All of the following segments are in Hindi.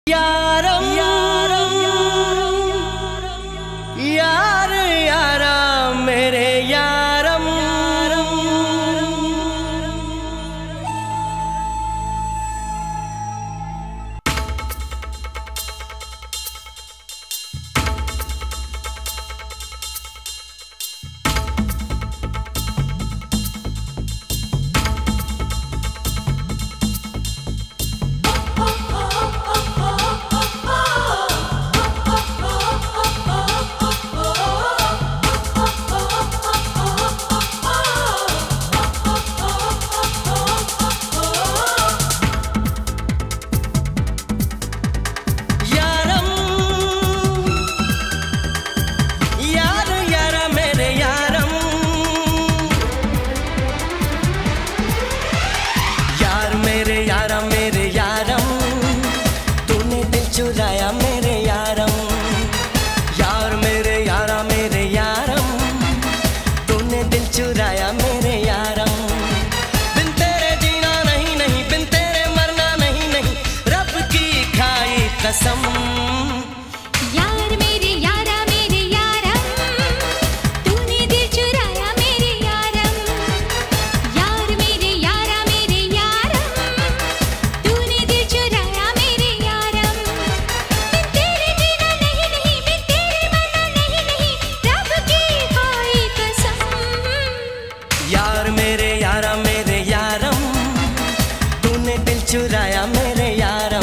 यारम यारम यार यारा मेरे यारम चुराया मेरे यारम यार मेरे यारा मेरे यारम तूने दिल चुराया मेरे यारम बिन तेरे जीना नहीं नहीं बिन तेरे मरना नहीं नहीं रब की खाई कसम यार मेरे यारा मेरे यारम तूने दिल चुराया मेरे यारम यार मेरे यारा मेरे यारम तूने दिल चुराया मेरे यारम यार मेरे यारा मेरे यारम तूने दिल चुराया मेरे यारम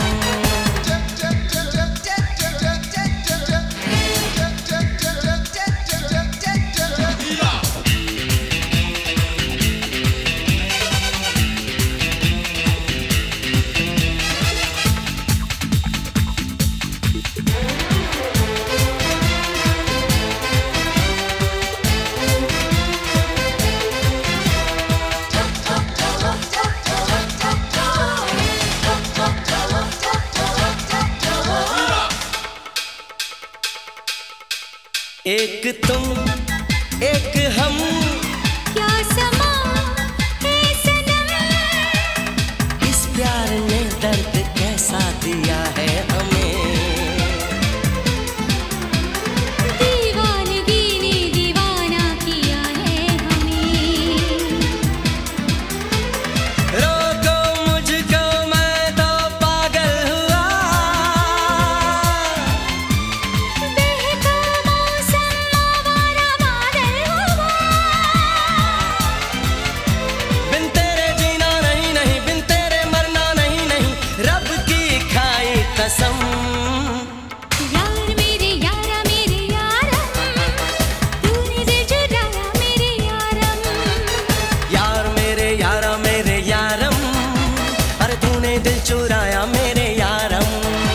एक तुम एक हम क्या समा है सनम इस प्यार ने दर्द कैसा दिया है हमें दीवानगी ने दीवाना किया है हमें रोको मुझको मैं तो पागल हुआ बिन तेरे जीना नहीं नहीं बिन तेरे मरना नहीं नहीं रब की खाई कसम यार मेरे यारा मेरे यारम तूने दिल चुराया मेरे यारम यार मेरे यारा मेरे यारम अरे तूने दिल चुराया मेरे यारम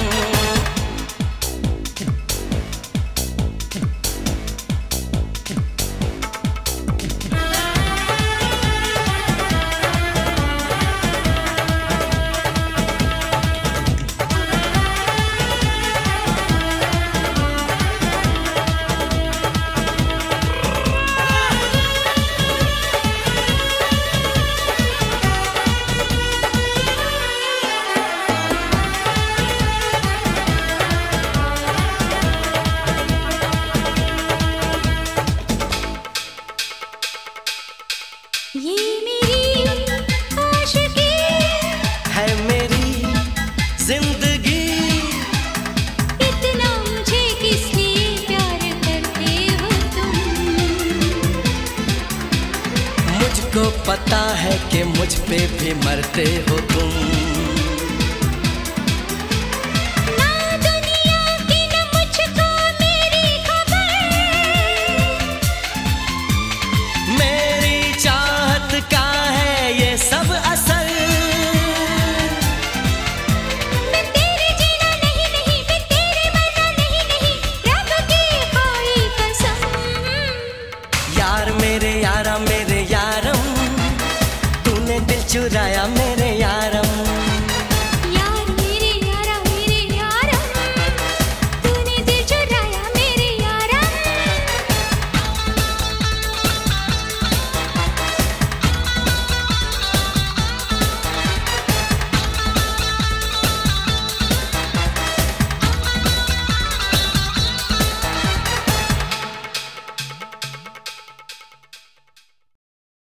ये मेरी आशिकी है मेरी जिंदगी इतना मुझे किस लिए प्यार करते हो तुम मुझको पता है कि मुझ पे भी मरते हो तुम